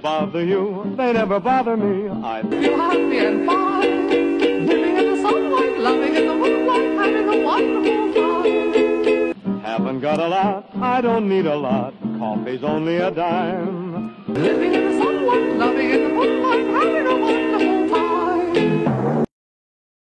bother you, they never bother me. I feel happy and fine, living in the sunlight, loving in the moonlight, having a wonderful time. Haven't got a lot, I don't need a lot, coffee's only a dime. Living in the